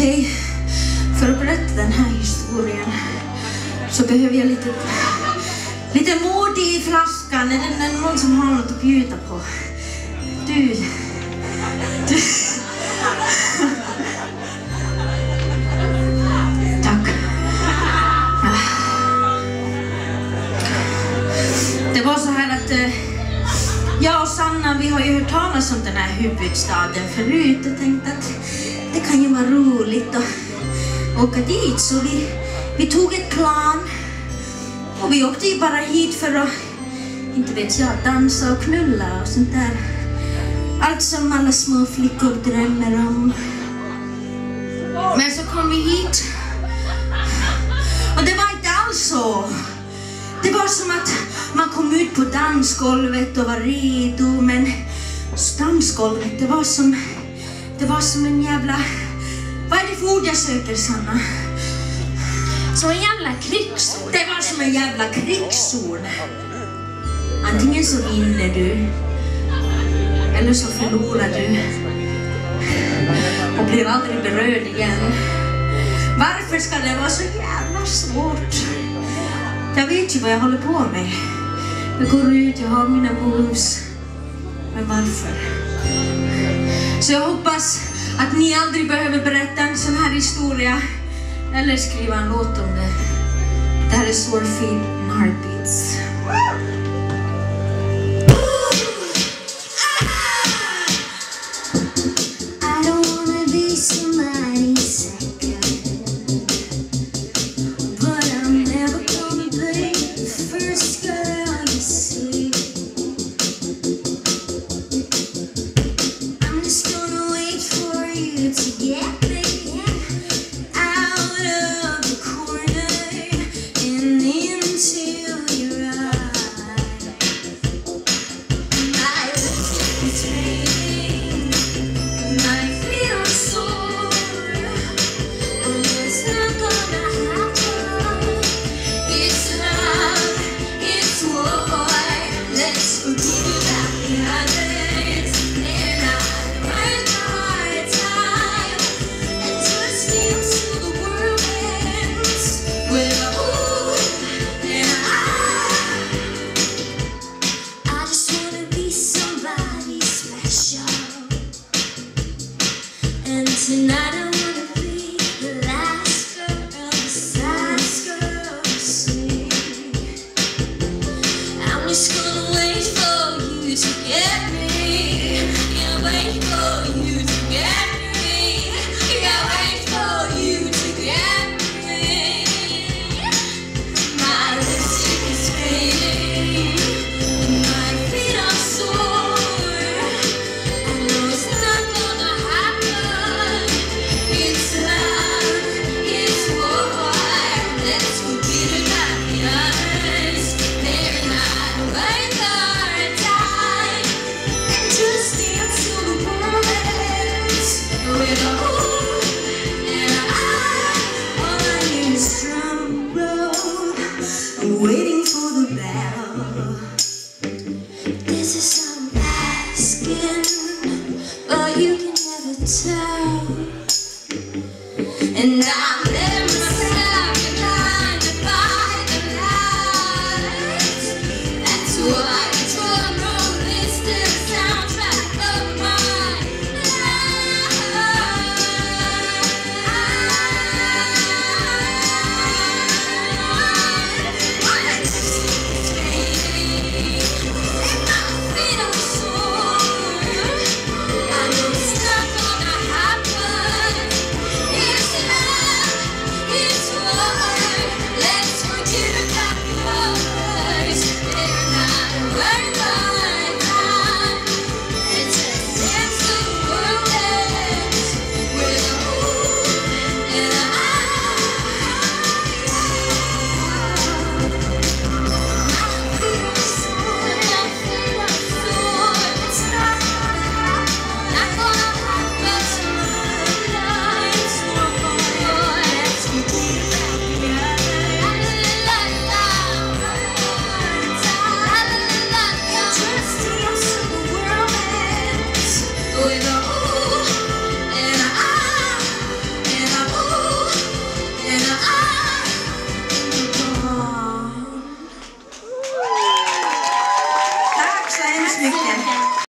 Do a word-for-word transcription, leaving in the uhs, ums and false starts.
Okej, för att berätta den här historien så behöver jag lite, lite mod i flaskan. Är det, är det någon som har något att bjuda på? Du, du. Tack. Det var så här att eh, jag och Sanna, vi har ju hört talas om den här huvudstaden förut och tänkt att det kan ju vara roligt att åka dit. Så vi, vi tog ett plan och vi åkte ju bara hit för att, inte vet jag, dansa och knulla och sånt där. Allt som alla små flickor drömmer om. Men så kom vi hit och det var inte alls så. Det var som att man kom ut på dansgolvet och var redo, men dansgolvet, det var som, det var som en jävla, vad är det för ord jag söker, Sanna? Som en jävla krigszon. Det var som en jävla krigszon. Antingen så vinner du, eller så förlorar du och blir aldrig berörd igen. Varför ska det vara så jävla svårt? Jag vet ju vad jag håller på med. Jag går ut, jag har mina moves. Men varför? Så jag hoppas att ni aldrig behöver berätta en sån här historia eller skriva en låt om det. Det här är Sore Feet and Heartbeats. Tonight I wanna be the last girl, the last girl to see. I'm just gonna wait for you to get me. Yeah, wait for you to get me. Yeah, wait for you to get me. My lipstick is fading, my feet are sore. I know it's not gonna happen. It's love, it's war. Let's forget about the others. They're not worth our time. And just dance to the moments with a ooh and a ah. All I need is drum roll. I'm waiting for the bell. This is I'm asking, but you can never tell. And I